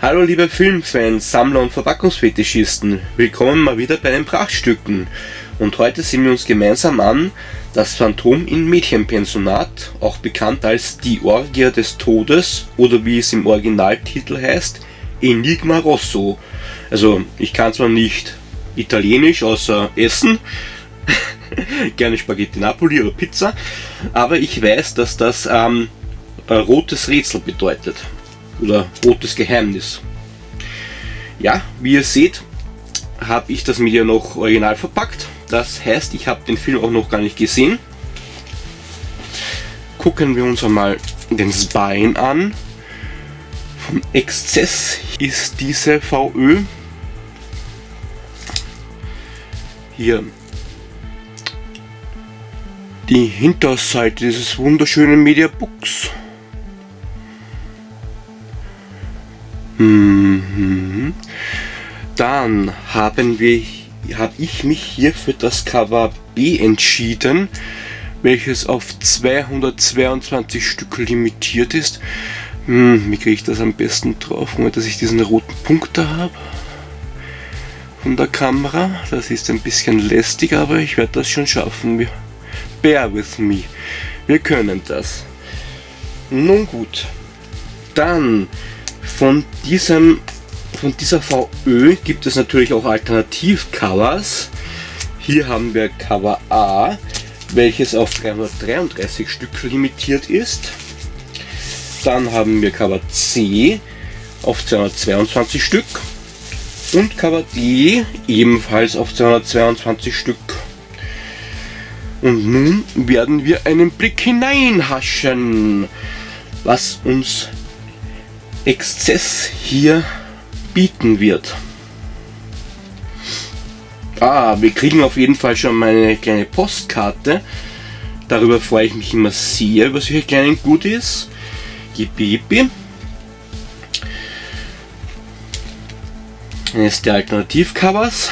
Hallo liebe Filmfans, Sammler und Verpackungsfetischisten, willkommen mal wieder bei den Prachtstücken. Und heute sehen wir uns gemeinsam an das Phantom im Mädchenpensionat, auch bekannt als Die Orgie des Todes oder wie es im Originaltitel heißt, Enigma Rosso. Also ich kann zwar nicht Italienisch außer Essen, gerne Spaghetti Napoli oder Pizza, aber ich weiß, dass das rotes Rätsel bedeutet. Oder rotes Geheimnis. Ja, wie ihr seht, habe ich das Media noch original verpackt. Das heißt, ich habe den Film auch noch gar nicht gesehen. Gucken wir uns einmal den Spine an. Von Exzess ist diese VÖ. Hier die Hinterseite dieses wunderschönen Mediabooks. Dann habe ich mich hier für das Cover B entschieden, welches auf 222 Stück limitiert ist. Wie kriege ich das am besten drauf, ohne dass ich diesen roten Punkt da habe von der Kamera? Das ist ein bisschen lästig, aber ich werde das schon schaffen. Bear with me. Wir können das. Nun gut. Dann von dieser VÖ gibt es natürlich auch Alternativcovers. Hier haben wir Cover A, welches auf 333 Stück limitiert ist. Dann haben wir Cover C auf 222 Stück und Cover D ebenfalls auf 222 Stück. Und nun werden wir einen Blick hineinhaschen, was uns Exzess hier bieten wird. Wir kriegen auf jeden Fall schon mal eine kleine Postkarte. Darüber freue ich mich immer sehr, über solche kleinen Goodies. Yippie. Eines der Alternativcovers.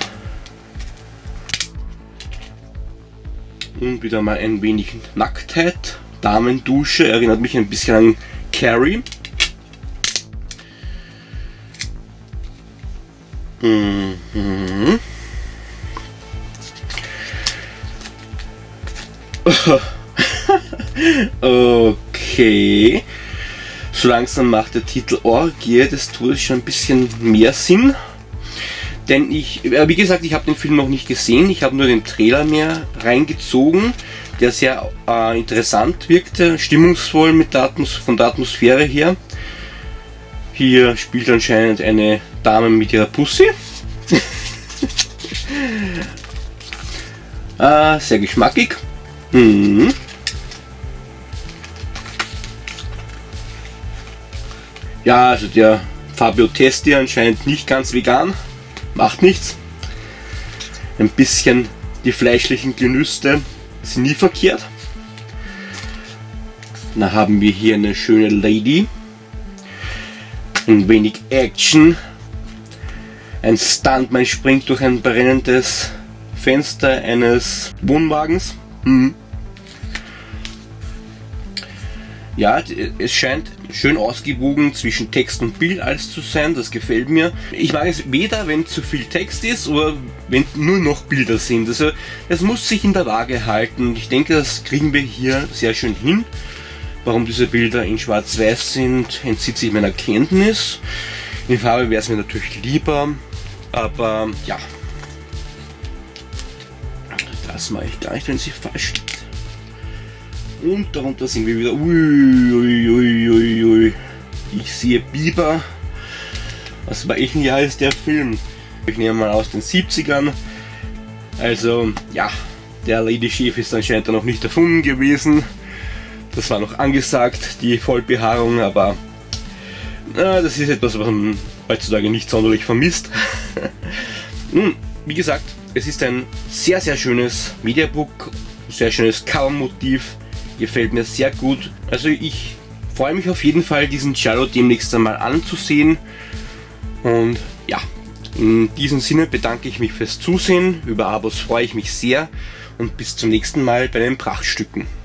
Und wieder mal ein wenig Nacktheit. Damendusche, erinnert mich ein bisschen an Carrie. Okay. So langsam macht der Titel Orgie des Todes schon ein bisschen mehr Sinn. Denn wie gesagt, ich habe den Film noch nicht gesehen. Ich habe nur den Trailer mehr reingezogen, der sehr interessant wirkte, stimmungsvoll von der Atmosphäre her. Hier spielt anscheinend eine Dame mit ihrer Pussy. Sehr geschmackig. Ja, also der Fabio Testi anscheinend nicht ganz vegan. Macht nichts. Ein bisschen die fleischlichen Genüsse sind nie verkehrt. Dann haben wir hier eine schöne Lady. Ein wenig Action. Ein Stuntman springt durch ein brennendes Fenster eines Wohnwagens. Ja, es scheint schön ausgewogen zwischen Text und Bild alles zu sein, das gefällt mir. Ich mag es weder, wenn zu viel Text ist oder wenn nur noch Bilder sind. Also es muss sich in der Waage halten. Ich denke, das kriegen wir hier sehr schön hin. Warum diese Bilder in Schwarz-Weiß sind, entzieht sich meiner Kenntnis. In Farbe wäre es mir natürlich lieber, aber ja. Das mache ich gar nicht, wenn sie falsch steht. Und darunter sind wir wieder. Ui. Ich sehe Biber. Was welchen Jahr ist der Film? Ich nehme mal aus den 70ern. Also ja, der Lady Chef ist anscheinend noch nicht erfunden gewesen. Das war noch angesagt, die Vollbehaarung, aber das ist etwas, was man heutzutage nicht sonderlich vermisst. Nun, wie gesagt, es ist ein sehr, sehr schönes Mediabook, sehr schönes Covermotiv, gefällt mir sehr gut. Also ich freue mich auf jeden Fall, diesen Giallo demnächst einmal anzusehen. Und ja, in diesem Sinne bedanke ich mich fürs Zusehen, über Abos freue ich mich sehr und bis zum nächsten Mal bei den Prachtstücken.